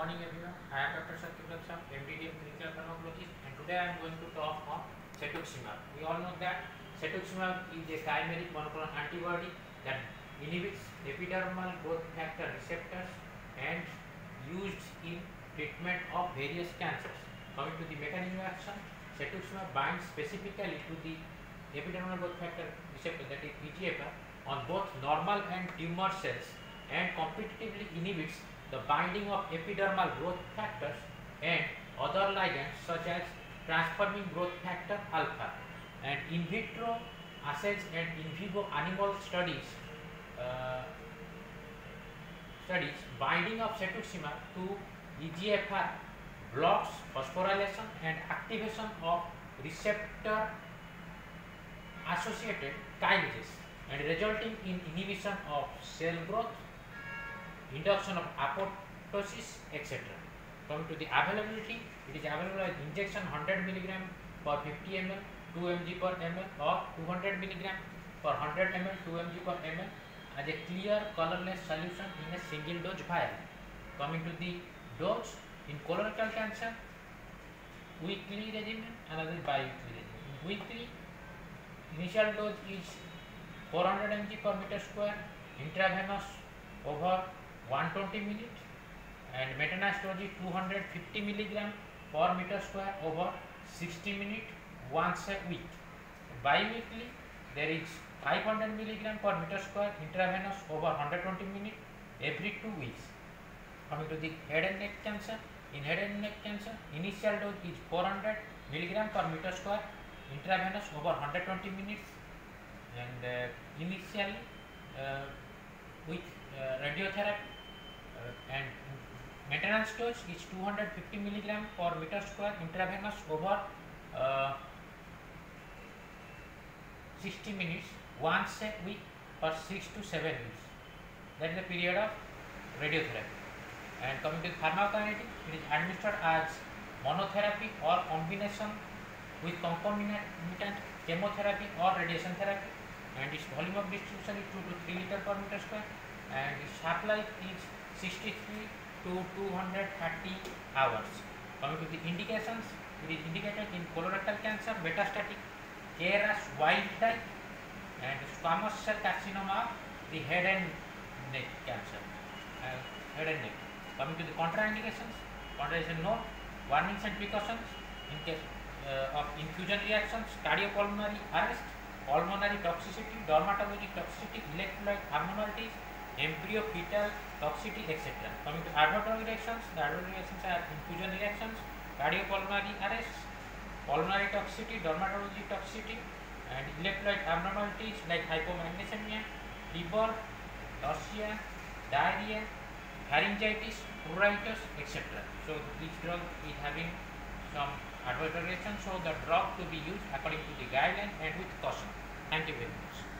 morning everyone. I am Dr. Satyam Laksham, MDDM clinical pharmacologist, and today I am going to talk on cetuximab. We all know that cetuximab is a chimeric monoclonal antibody that inhibits epidermal growth factor receptors and used in treatment of various cancers. Coming to the mechanism of action, cetuximab binds specifically to the epidermal growth factor receptor, that is EGFR, on both normal and tumor cells, and competitively inhibits the binding of epidermal growth factors and other ligands such as transforming growth factor alpha. And in vitro assays and in vivo animal studies binding of cetuximab to EGFR blocks phosphorylation and activation of receptor associated kinases and resulting in inhibition of cell growth, induction of apoptosis, etc. Coming to the availability, it is available as injection 100 mg per 50 ml, 2 mg per ml, or 200 mg per 100 ml, 2 mg per ml as a clear colorless solution in a single dose vial. Coming to the dose, in colorectal cancer, weekly regimen, another bi-weekly regimen. In weekly, initial dose is 400 mg per meter square, intravenous over 120 minutes, and maintenance dose is 250 mg per meter square over 60 minutes once a week. Bi-weekly, there is 500 mg per meter square intravenous over 120 minutes every 2 weeks. Coming to the head and neck cancer, in head and neck cancer, initial dose is 400 mg per meter square intravenous over 120 minutes, and initially with radiotherapy, and maintenance dose is 250 mg per meter square intravenous over 60 minutes once a week for 6 to 7 weeks. That is the period of radiotherapy. And coming to pharmacokinetic, it is administered as monotherapy or combination with concomitant chemotherapy or radiation therapy, and its volume of distribution is 2 to 3 liter per meter square, and its half-life is 63 to 230 hours. Coming to the indications, it is indicated in colorectal cancer, metastatic KRAS wild type, and squamous cell carcinoma of the head and neck cancer. Coming to the contraindications, note, warnings and precautions in case of infusion reactions, cardiopulmonary arrest, pulmonary toxicity, dermatologic toxicity, electrolyte abnormalities, embryo fetal toxicity, etc. Coming to adverse reactions, the adverse reactions are infusion reactions, cardiopulmonary arrest, pulmonary toxicity, dermatologic toxicity, and electrolyte abnormalities like hypomagnesemia, fever, nausea, diarrhea, pharyngitis, pruritus, etc. So each drug is having some adverse reactions, so the drug to be used according to the guideline and with caution. Thank you very much.